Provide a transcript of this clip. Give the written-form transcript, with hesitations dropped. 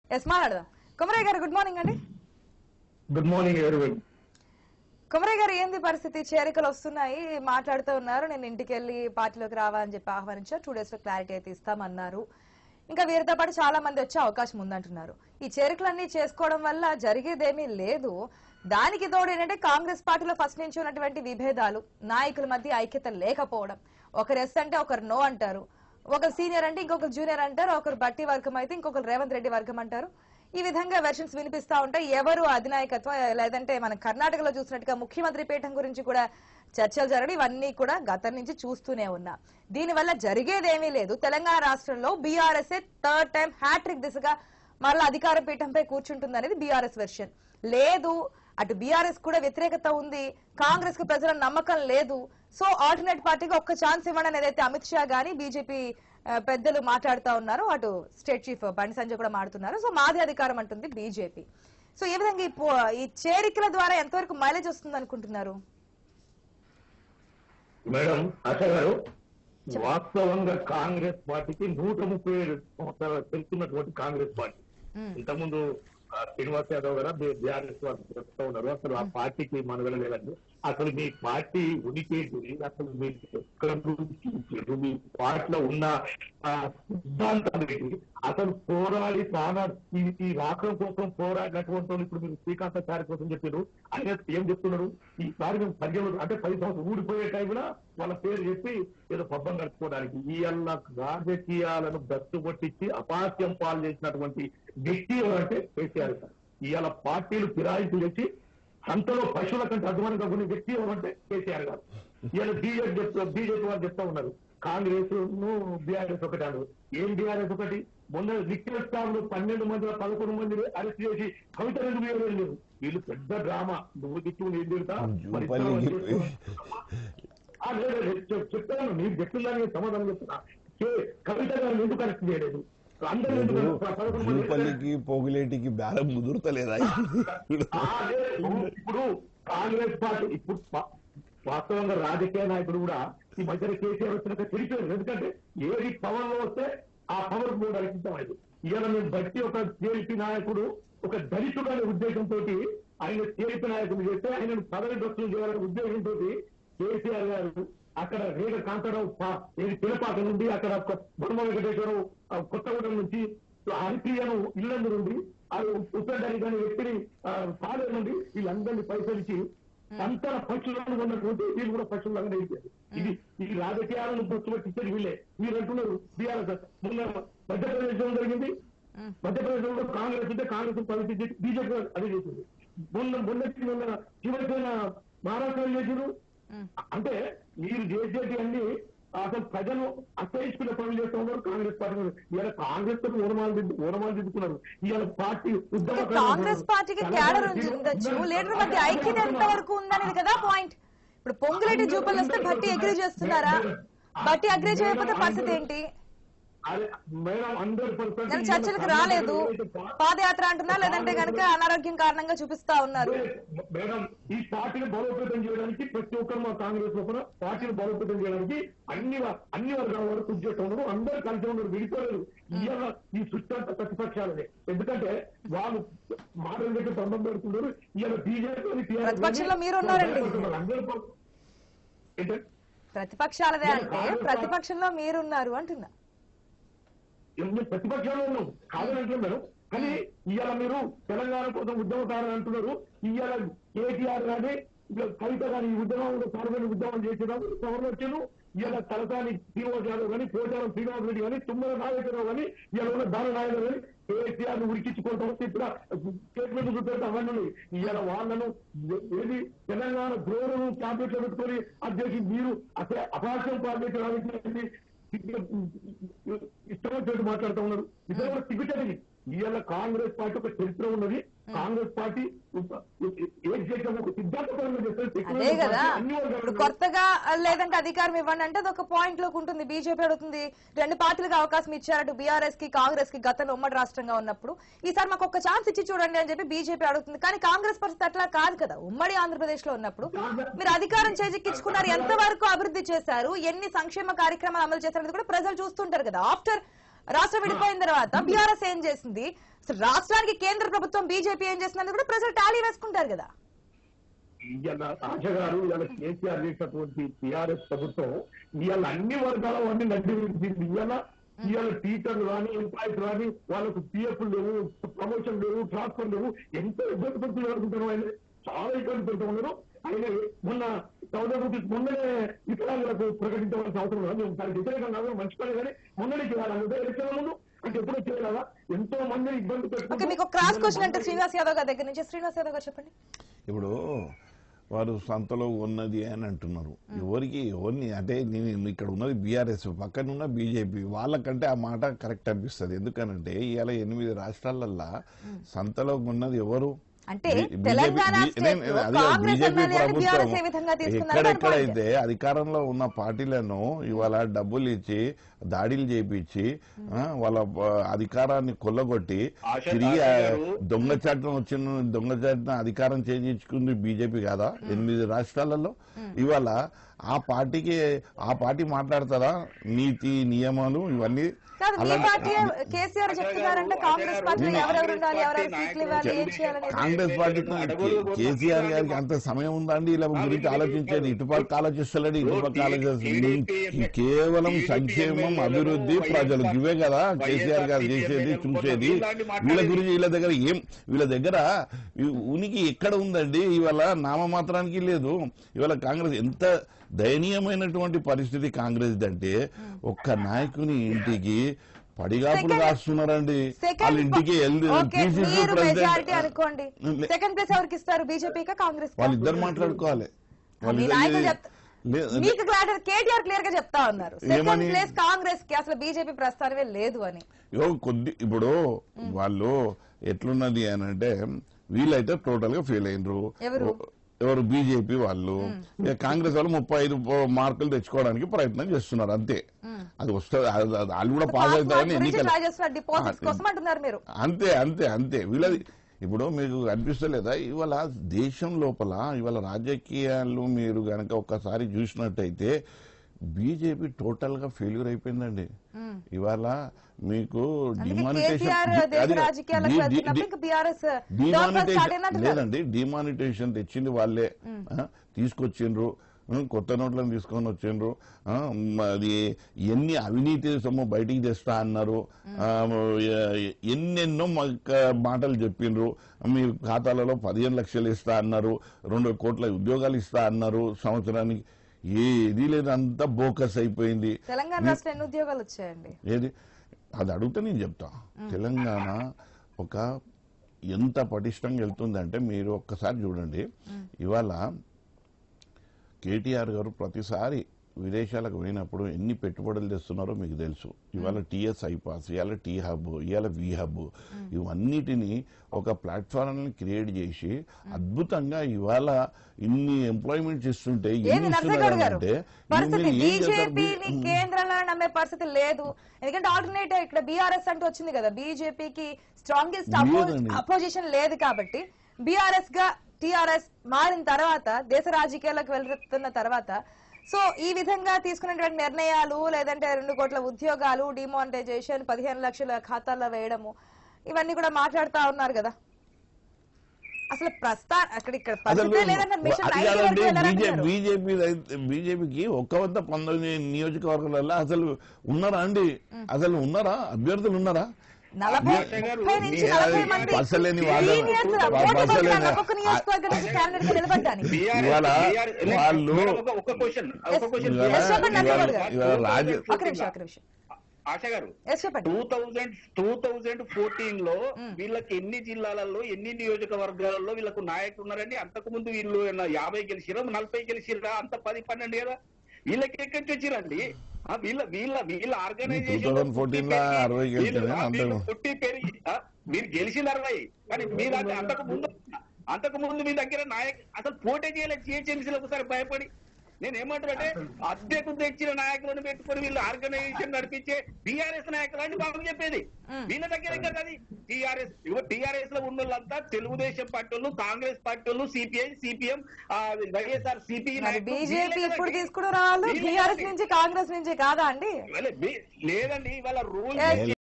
Yes మాట్లాడదాం. Kumaraiah garu good morning అండి. Good morning everyone. Kumaraiah garu ఏంది పరిస్థితి? చేరికలు వస్తున్నాయి, మాట్లాడుతూ ఉన్నారు. నేను ఇంటికి వెళ్ళి పార్టీలోకి రావాలని చెప్పి ఆహ్వానించారు. 2 days లో క్లారిటీ అయితే ఇస్తామన్నారు. ఇంకా వీరితో పాటు చాలా మంది వచ్చే అవకాశం ఉందంటున్నారు. ఈ చేరికలన్నీ చేసుకోవడం వల్ల జరిగేదేమీ లేదు. దానికి తోడు ఏంటంటే కాంగ్రెస్ పార్టీలో ఫస్ట్ నుంచి ఉన్నటువంటి విభేదాలు, నాయకుల మధ్య ఐక్యత లేకపోవడం. ఒకరు ఎస్ అంటే ఒకరు నో అంటారు, ఒకరు సీనియర్ అంటే ఇంకొకరు జూనియర్ అంటారు, ఒకరు బట్టి వర్గం అయితే ఇంకొకరు రేవంత్ రెడ్డి వర్గం అంటారు. ఈ విధంగా వెర్షన్స్ వినిపిస్తా ఉంటాయి. ఎవరు అధినాయకత్వం, లేదంటే మన కర్ణాటకలో చూసినట్టుగా ముఖ్యమంత్రి పీఠం గురించి కూడా చర్చలు జరగడం, ఇవన్నీ కూడా గతం నుంచి చూస్తూనే ఉన్నా. దీనివల్ల జరిగేదేమీ లేదు. తెలంగాణ రాష్ట్రంలో బీఆర్ఎస్ 3rd time హ్యాట్రిక్ దిశగా మరలా అధికార పీఠంపై కూర్చుంటుంది అనేది బీఆర్ఎస్ వెర్షన్. లేదు, అటు బీఆర్ఎస్ కూడా వ్యతిరేకత ఉంది, కాంగ్రెస్ కు ప్రజల నమ్మకం లేదు, సో ఆల్టర్నేట్ పార్టీకి ఒక్క ఛాన్స్ ఇవ్వండి అని ఏదైతే అమిత్ షా గానీ బీజేపీ పెద్దలు మాట్లాడుతూ ఉన్నారు, అటు స్టేట్ చీఫ్ బండి సంజయ్ కూడా మాట్లాడుతున్నారు. సో మాది అధికారం అంటుంది బీజేపీ. సో ఈ విధంగా ఈ చేరికల ద్వారా ఎంతవరకు మైలేజ్ వస్తుంది అనుకుంటున్నారు? మేడం ఆశ గారు, వాస్తవంగా కాంగ్రెస్ పార్టీకి 137 సంవత్సరాలు తెలుస్తున్నటువంటి కాంగ్రెస్ పార్టీ. ఇంతకుముందు శ్రీనివాస్ యాదవ్ గారు బీఆర్ఎస్ వాళ్ళు చెప్తా ఉన్నారు, అసలు ఆ పార్టీకి మనుగడ లేదండి. అసలు మీ పార్టీ ఉనికి అసలు మీ పార్టీలో ఉన్న సిద్ధాంతాలు అసలు పోరాడి చాలా ఈ రాష్ట్రం కోసం పోరాడినటువంటి వాళ్ళు ఇప్పుడు మీరు శ్రీకాంతాచారి కోసం చెప్పారు. ఆయన ఏం చెప్తున్నారు, ఈసారి మేము 15 అంటే 10 సంవత్సరాలు ఊడిపోయే టైంలో వాళ్ళ పేరు చెప్పి ఏదో పబ్బం కట్టుకోవడానికి ఇవాళ రాజకీయాలను దత్తు పట్టించి అపాస్యం పాలు చేసినటువంటి వ్యక్తి ఎవరంటే కేసీఆర్ సార్. ఇవాళ పార్టీలు ఫిరాయింపు చేసి సంతలో పశువుల కంటే అధ్వానంగా ఉన్న వ్యక్తి ఎవరంటే కేసీఆర్ గారు. ఇవాళ బీజేపీ వాళ్ళు చెప్తా ఉన్నారు కాంగ్రెస్ బీఆర్ఎస్ ఒకటి అన్నారు. ఏం బీఆర్ఎస్ ఒకటి? మొన్న లిక్కర్ స్టాఫ్ 12 మంది 11 మందిని అరెస్ట్ చేసి కవిత 2 వేలు లేరు. వీళ్ళు పెద్ద డ్రామా. నువ్వు దిక్కు ఏం తిరుగుతా చెప్తాను, నీకు చెప్తుందని సమాధానం చెప్తున్నా. కవిత గారిని ఎందుకు అరెస్ట్ చేయలేదు? జూపల్లికి పోగులేటికి బేరం ముదురుతలేదా? ఇప్పుడు కాంగ్రెస్ పార్టీ ఇప్పుడు వాస్తవంగా రాజకీయ నాయకుడు కూడా ఈ మధ్యన కేసీఆర్ వచ్చినాక తెలిపారు. ఎందుకంటే ఏది పవర్ లో వస్తే ఆ పవర్ కూడా రక్షించలేదు. ఇవాళ మేము బట్టి ఒక టీడీపీ నాయకుడు ఒక దళితుడు అనే ఉద్దేశంతో ఆయన టీడీపీ నాయకుడు చేస్తే ఆయనను పదవి భ్రష్టులు చేయాలనే ఉద్దేశంతో కేసీఆర్ గారు అక్కడ రేగ కాంతారావు పిలపాక నుండి అక్కడ బొమ్మ వెంకటేశ్వరరావు కొత్తగూడెం నుంచి హరిప్రియను ఇల్లందు నుండి ఉత్తరానికి కానీ వ్యక్తిని సాలే నుండి వీళ్ళందరినీ పైసలిచ్చి అంతర పక్షులను ఉన్నటువంటి వీళ్ళు కూడా పక్షులు అయిపోయారు. ఇది ఈ రాజకీయాలను పట్టించేది వీళ్ళే. మీరు అంటున్నారు బీఆర్ఎస్ మొన్న మధ్యప్రదేశ్ లో జరిగింది. మధ్యప్రదేశ్ లో కాంగ్రెస్ ఉంటే కాంగ్రెస్ పరిస్థితి బీజేపీ అదే చేసింది. మొన్న శివసేన మహారాష్ట్రలో చేసారు. అంటే మీరు చేసేటి అన్ని అసలు ప్రజలు అసహించుకునే పనులు చేస్తూ ఉన్నారు కాంగ్రెస్ పార్టీ. ఇవాళ కాంగ్రెస్ తో ఓనమాలు దిద్దుకున్నారు. ఇవాళ పార్టీ కాంగ్రెస్ పార్టీకి క్యాడర్ ఉండొచ్చు, లీడర్ మధ్య ఐక్యత ఎంత వరకు ఉందనేది కదా పాయింట్. ఇప్పుడు పొంగులేటి జూపల్ వస్తే భట్టి అగ్రీ చేస్తున్నారా? భట్టి అగ్రీ చేయకపోతే పరిస్థితి ఏంటి? నేను చర్చలకు రాలేదు, పాదయాత్ర అంటున్నా, లేదంటే కనుక అనారోగ్యం కారణంగా చూపిస్తా ఉన్నారు. మేడం ఈ పార్టీని బలోపేతం చేయడానికి ప్రతి ఒక్కరు మా కాంగ్రెస్ లోపల పార్టీని బలోపేతం చేయడానికి అన్ని వర్గాల వారు కృషి చేస్తూ ఉన్నారు. అందరూ కలిసి ఉన్నారు, విడిపోలేదు. ఇవాళ ఈ సృష్టి ప్రతిపక్షాలనే. ఎందుకంటే వాళ్ళు మాటలు పెట్టి బంధం పెడుతున్నారు. ఇవాళ బీజేపీ ప్రతిపక్షంలో మీరు ఉన్నారండి. ప్రతిపక్షాలదే అంటే ప్రతిపక్షంలో మీరున్నారు అంటున్నా. ప్రతిపక్షంలో ఉన్నాం కాదని అంటున్నాం మేడం. కానీ ఇవాళ మీరు తెలంగాణ కోసం ఉద్యమకారులు అంటున్నారు. ఇవాళ కేటీఆర్ కానీ కవిత కానీ ఈ ఉద్యమంలో పాల్గొని ఉద్యమం చేసేదాన్ని ఎవరు వచ్చారు? ఇవాళ తలసాని శ్రీనివాస్ యాదవ్ కానీ, పోచారం శ్రీనివాస్ రెడ్డి కానీ, తుమ్మల నాగేశ్వరరావు కానీ, ఇవాళ ఉన్న దాని నాయకులు కానీ కేసీఆర్ ను ఉరికించుకుంటూ వస్తే ఇప్పుడు స్టేట్మెంట్ చూపెడితే అవన్నీ ఇవాళ వాళ్ళను ఏది తెలంగాణ ద్రోహులను క్యాబినెట్ లో పెట్టుకొని అధ్యక్షుడు మీరు అసలు అపాస్యం పాల్గొని ఇష్టం వచ్చినట్టు మాట్లాడుతూ ఉన్నారు. ఇద్దరు సిగ్గుచండి. ఇవాళ కాంగ్రెస్ పార్టీ ఒక చరిత్ర ఉన్నది. కాంగ్రెస్ పార్టీ ఏం చేసిన ఒక సిద్ధాంతపరంగా అదే కదా. ఇప్పుడు కొత్తగా లేదంటే అధికారం ఇవ్వండి అంటే అది ఒక పాయింట్ లోకి ఉంటుంది. బీజేపీ అడుగుతుంది 2 పార్టీలకు అవకాశం ఇచ్చారు, బీఆర్ఎస్ కి కాంగ్రెస్ కి గతంలో ఉమ్మడి రాష్ట్రంగా ఉన్నప్పుడు. ఈసారి మాకు ఒక ఛాన్స్ ఇచ్చి చూడండి అని చెప్పి బీజేపీ అడుగుతుంది. కానీ కాంగ్రెస్ పరిస్థితి అట్లా కాదు కదా. ఉమ్మడి ఆంధ్రప్రదేశ్ లో ఉన్నప్పుడు మీరు అధికారం చేజిక్కించుకున్నారు, ఎంత వరకు అభివృద్ధి చేశారు, ఎన్ని సంక్షేమ కార్యక్రమాలు అమలు చేశారు కూడా ప్రజలు చూస్తుంటారు కదా. ఆఫ్టర్ రాష్ట్రం విడిపోయిన తర్వాత బీఆర్ఎస్ ఏం చేసింది, అసలు రాష్ట్రానికి కేంద్ర ప్రభుత్వం బీజేపీ ఏం చేసింది కూడా ప్రజలు టాలీ వేసుకుంటారు కదా. ఇవాళ ఆశ గారు ఇవాళ కేసీఆర్ చేసినటువంటి టీఆర్ఎస్ ప్రభుత్వం ఇవాళ అన్ని వర్గాల వాడిని నడ్డి విడిచింది. ఇవాళ టీచర్లు కానీ ఎంప్లాయీస్ కానీ వాళ్ళకు పిఎఫ్ లేవు, ప్రమోషన్ లేవు, ట్రాన్స్ఫర్ లేవు, ఎంతో ఇబ్బంది పడుతున్నారు అనుకుంటున్నాం. ఆయన చాలా ఇబ్బంది పెడుతూ ఉన్నారు. ఆయన మొన్న 1000 రూపీస్ మొన్ననే వికలాంగులకు ప్రకటించవలసిన అవసరం లేదు. మేము దానికి వ్యతిరేకంగా మంచి పని కానీ మొన్ననే చేయాలి ఎలక్షన్ ముందు అంటే ఎప్పుడో చేయలేదా? ఎంతో మంది ఇబ్బంది పెడుతున్నారు. మీకు క్రాస్ క్వశ్చన్ అంటే శ్రీనివాస్ యాదవ్ గారి దగ్గర నుంచి శ్రీనివాస్ యాదవ్ గారు చెప్పండి. ఇప్పుడు వారు సంతలో ఉన్నది అని అంటున్నారు. ఎవరిని అంటే నేను ఇక్కడ ఉన్నది బీఆర్ఎస్, పక్కన ఉన్న బీజేపీ, వాళ్ళకంటే ఆ మాట కరెక్ట్ అనిపిస్తుంది. ఎందుకనంటే ఇవాళ 8 రాష్ట్రాలల్లో సంతలో ఉన్నది ఎవరు? అంటే తెలంగాణ బీజేపీ ప్రభుత్వం ఎక్కడెక్కడైతే అధికారంలో ఉన్న పార్టీలను ఇవాళ డబ్బులు ఇచ్చి దాడులు చేయించి వాళ్ళ అధికారాన్ని కొల్లగొట్టి తిరిగి దొంగచాటున అధికారం చేయించుకుంది బీజేపీ కాదా 8 రాష్ట్రాలలో? ఇవాళ ఆ పార్టీ మాట్లాడతారా నీతి నియమాలు ఇవన్నీ? కాంగ్రెస్ పార్టీకి కేసీఆర్ గారికి అంత సమయం ఉందండి ఇలా గురించి ఆలోచించేది? ఇటుపక్క ఆలోచిస్తలేడు, ఇటుపక్క ఆలోచిస్తుంది. కేవలం సంక్షేమం, అభివృద్ధి, ప్రజలు ఇవే కదా కేసీఆర్ గారు చేసేది, చూసేది. వీళ్ళ గురించి వీళ్ళ దగ్గర ఉనికి ఎక్కడ ఉందండి? ఇవాళ నామమాత్రానికి లేదు. ఇవాళ కాంగ్రెస్ ఎంత దయనీయమైనటువంటి పరిస్థితి కాంగ్రెస్ అంటే ఒక్క నాయకుని ఇంటికి పడిగాపులు కాస్తున్నారండి. వాళ్ళ ఇంటికి వాళ్ళిద్దరు మాట్లాడుకోవాలి. ఇప్పుడు వాళ్ళు ఎట్లున్నది అని అంటే వీళ్ళైతే టోటల్ గా ఫెయిల్ అయినరు. ఎవరు? బీజేపీ వాళ్ళు. కాంగ్రెస్ వాళ్ళు 35 మార్కులు తెచ్చుకోవడానికి ప్రయత్నం చేస్తున్నారు అంతే. అది వస్తుంది, వాళ్ళు కూడా పాస్ అవుతారని ఎన్నికలు అంతే అంతే అంతే వీళ్ళది. ఇప్పుడు మీకు అనిపిస్తలేదా ఇవాళ దేశం లోపల ఇవాళ రాజకీయాలు మీరు గనక ఒక్కసారి చూసినట్టయితే బీజేపీ టోటల్ గా ఫెయిల్యూర్ అయిపోయిందండి. ఇవాళ మీకు లేదండి, డిమానిటైజేషన్ తెచ్చింది వాళ్ళే, తీసుకొచ్చిండ్రు, కొత్త నోట్లను తీసుకొని వచ్చిండ్రు. అది ఎన్ని అవినీతి సొమ్ము బయటికి తెస్తా అన్నారు, ఎన్నెన్నో మాటలు చెప్పిండ్రు. మీ ఖాతాలలో 15 లక్షలు ఇస్తా అన్నారు, 2 కోట్ల ఉద్యోగాలు ఇస్తా అన్నారు సంవత్సరానికి. ఏది లేదు, అంతా బోకస్ అయిపోయింది. తెలంగాణ రాష్ట్రం ఎన్ని ఉద్యోగాలు వచ్చాయండి? ఏది అది అడిగితే నేను చెప్తా. తెలంగాణ ఎంత పటిష్టంగా వెళ్తుందంటే మీరు ఒక్కసారి చూడండి. ఇవాళ కేటీఆర్ గారు ప్రతిసారి విదేశాలకు పోయినప్పుడు ఎన్ని పెట్టుబడులు తెస్తున్నారో మీకు తెలుసు. ఇవాళ టీఎస్ ఐపాస్, ఇవాళ టీ హబ్, ఇవాళ వి హబ్, ఇవన్నిటినీ ఒక ప్లాట్ఫామ్ క్రియేట్ చేసి అద్భుతంగా ఇవాళ ఇన్ని ఎంప్లాయ్మెంట్స్ ఇస్తుంటే కేంద్రంలో నమ్మే పరిస్థితి లేదు. ఎందుకంటే ఆల్టర్నేటివ్ ఇక్కడ బీఆర్ఎస్ అంటూ వచ్చింది కదా, బీజేపీకి స్ట్రాంగెస్ట్ అపోజిషన్ లేదు కాబట్టి బీఆర్ఎస్ గా టీఆర్ఎస్ మారిన తర్వాత దేశ రాజకీయాలకు వెళ్తున్న తర్వాత సో ఈ విధంగా తీసుకున్నటువంటి నిర్ణయాలు, లేదంటే 2 కోట్ల ఉద్యోగాలు, డిమానిటైజేషన్, 15 లక్షల ఖాతాల్లో వేయడము, ఇవన్నీ కూడా మాట్లాడుతా ఉన్నారు కదా. అసలు బీజేపీకి 119 నియోజకవర్గాలలో అసలు ఉన్నారా అండి? అసలు ఉన్నారా అభ్యర్థులు? ఉన్నారా? పసలేని వాళ్ళు ఆశ గారు 2014 లో వీళ్ళకి ఎన్ని జిల్లాలలో ఎన్ని నియోజకవర్గాలలో వీళ్ళకు నాయకులు ఉన్నారండి? అంతకు ముందు వీళ్ళు 50 గెలిచిరా, 40 గెలిచిరా, అంత 10-12 కదా. వీళ్ళకి ఎక్కడికి వచ్చిరండి? వీళ్ళ ఆర్గనైజేషన్ పుట్టి పెరిగి మీరు గెలిచిన 60, కానీ మీరు అంతకు ముందు మీ దగ్గర నాయకు అసలు పోటీ చేయలేదు. జిహెచ్ఎంసీలో ఒకసారి భయపడి నేనేమంటారంటే అద్దెకు తెచ్చిన నాయకులను పెట్టుకొని వీళ్ళు ఆర్గనైజేషన్ నడిపించే టిఆర్ఎస్ నాయకులు అని బాబు చెప్పేది. వీళ్ళ దగ్గరే కదా అది టిఆర్ఎస్ లో ఉన్న వాళ్ళంతా తెలుగుదేశం పార్టీ వాళ్ళు, కాంగ్రెస్ పార్టీ వాళ్ళు, CPI, CPM, YSR CP BJP ఇప్పుడు తీసుకున్న వాళ్ళు టిఆర్ఎస్ నుంచి కాంగ్రెస్ నుంచి కాదా అండి? లేదండి, ఇవాళ రూల్